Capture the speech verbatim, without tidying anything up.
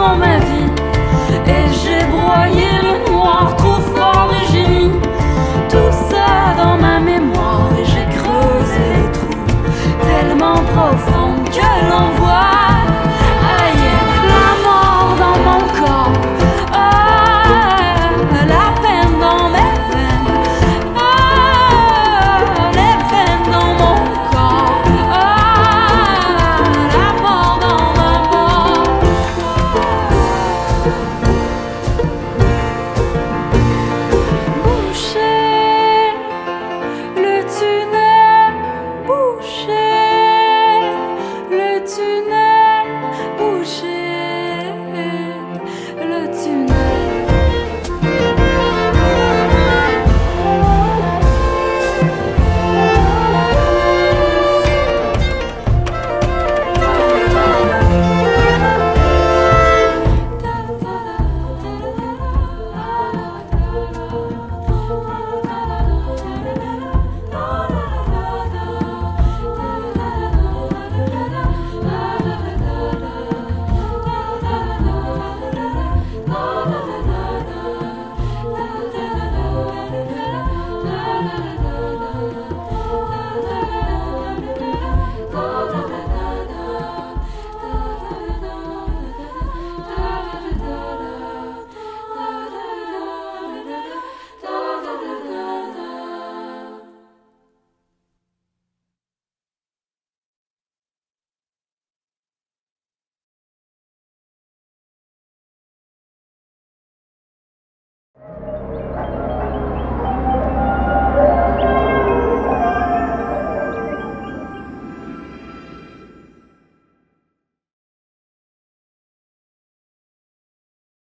dans ma vie. Et j'ai broyé le noir trop fort et j'ai mis tout ça dans ma mémoire. Et j'ai creusé les trous tellement profonds que l'on voit aïe, la mort dans mon corps, ah, la peine dans mes veines, ah, les veines dans mon corps, ah, la mort dans ma mort. Boucher le tunnel, boucher le tunnel, boucher le tunnel.